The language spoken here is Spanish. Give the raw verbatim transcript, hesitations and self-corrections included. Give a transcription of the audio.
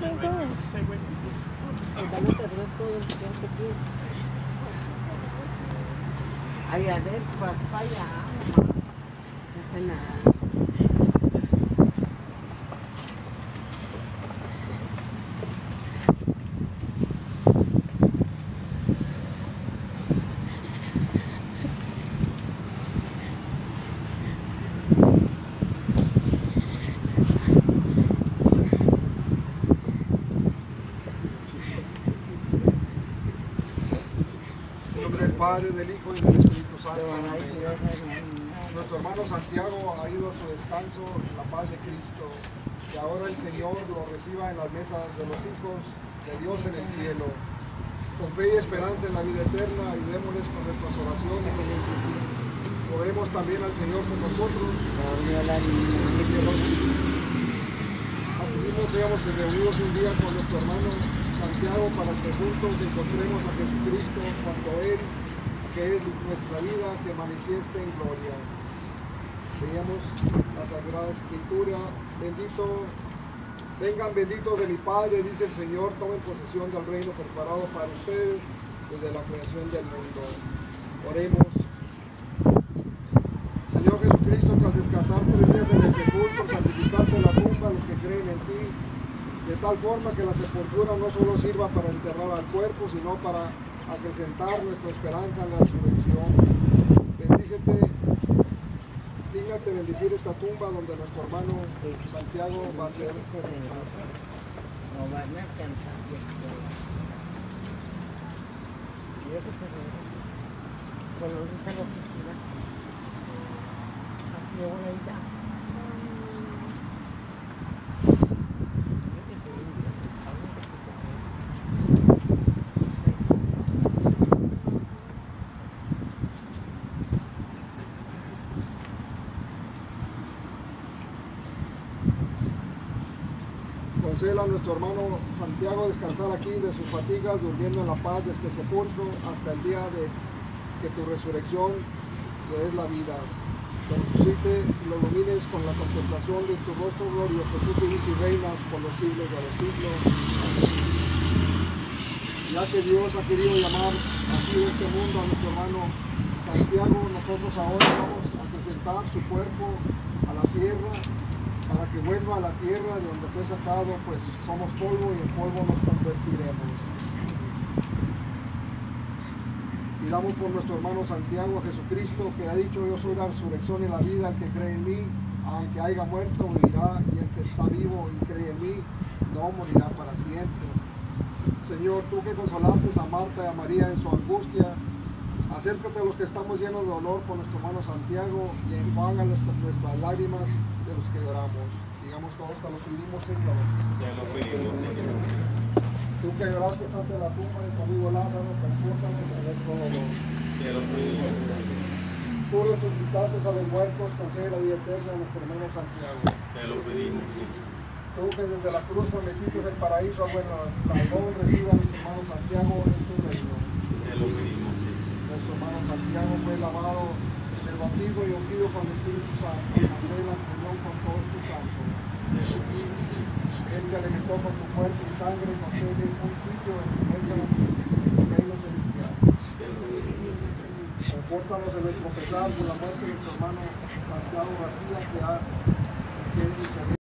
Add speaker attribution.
Speaker 1: Ay, a ver, papaya. No hace nada.
Speaker 2: Padre, del Hijo y del Espíritu Santo. Nuestro hermano Santiago ha ido a su descanso en la paz de Cristo. Que ahora el Señor lo reciba en las mesas de los hijos de Dios en el cielo. Con fe y esperanza en la vida eterna, ayudémosles con nuestras oraciones. Oremos también al Señor por nosotros. Asimismo, seamos reunidos un día con nuestro hermano Santiago para que juntos encontremos a Jesucristo cuando Él, que es nuestra vida, se manifieste en gloria. Leamos la Sagrada Escritura. Bendito, vengan benditos de mi Padre, dice el Señor, tomen posesión del reino preparado para ustedes desde la creación del mundo. Oremos. Señor Jesucristo, que al descansar tres días en el sepulcro, santificaste la tumba a los que creen en ti, de tal forma que la sepultura no solo sirva para enterrar al cuerpo, sino para acrecentar nuestra esperanza en la resurrección. Bendícete, dígnate bendecir esta tumba donde nuestro hermano Santiago va a ser sepultado.
Speaker 1: No van a alcanzar. Yo que se bueno, ¿dónde está la oficina? Aquí de bonita.
Speaker 2: Conceda a nuestro hermano Santiago descansar aquí de sus fatigas, durmiendo en la paz de este sepulcro hasta el día de que tu resurrección le des la vida. Te resucite y lo ilumines con la contemplación de tu rostro glorioso, tú que vives y reinas por los siglos de los siglos. Ya que Dios ha querido llamar así de este mundo a nuestro hermano Santiago, nosotros ahora vamos a presentar su cuerpo a la tierra, para que vuelva a la tierra de donde fue sacado, pues somos polvo y en polvo nos convertiremos. Pidamos por nuestro hermano Santiago a Jesucristo, que ha dicho: yo soy la resurrección y la vida, el que cree en mí, aunque haya muerto, vivirá, y el que está vivo y cree en mí, no morirá para siempre. Señor, tú que consolaste a Marta y a María en su angustia, acércate a los que estamos llenos de dolor por nuestro hermano Santiago y enjuaga nuestras, nuestras lágrimas de los que lloramos. Sigamos todos, te lo pedimos, Señor.
Speaker 3: Te lo pedimos, Señor.
Speaker 2: Tú que lloraste ante la tumba de tu amigo Lázaro, confórtanos en nuestro dolor.
Speaker 3: Te lo pedimos, Señor.
Speaker 2: Tú resucitaste a los muertos, concede la vida eterna a nuestro hermano Santiago.
Speaker 3: Te lo pedimos, Señor.
Speaker 2: Tú que desde la cruz prometiste el paraíso, bueno, salvó, reciba a nuestro hermano Santiago en tu reino.
Speaker 3: Te lo pedimos, Señor.
Speaker 2: Nuestro hermano Santiago fue lavado en el bautismo y ungido con el Espíritu Santo, concede la comunión con todos tus santos. Él se alimentó con tu cuerpo y sangre, concede un sitio en tu mesa en el reino celestial. Confórtanos en nuestro pesar por la muerte de nuestro hermano Santiago García, que ha sido